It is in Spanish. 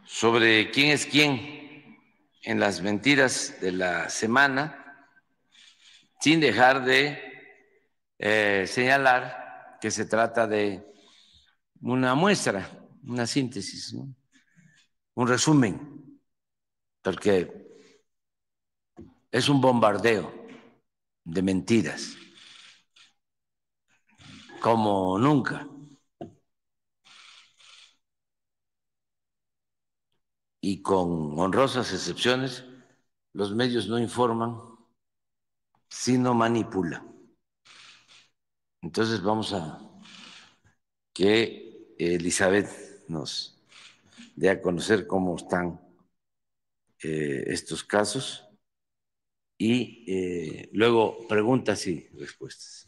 sobre quién es quién en las mentiras de la semana, sin dejar de señalar que se trata de una muestra, una síntesis, ¿no? Un resumen, porque es un bombardeo de mentiras, como nunca. Y con honrosas excepciones, los medios no informan, sino manipulan. Entonces vamos a que Elizabeth nos dé a conocer cómo están estos casos y luego preguntas y respuestas.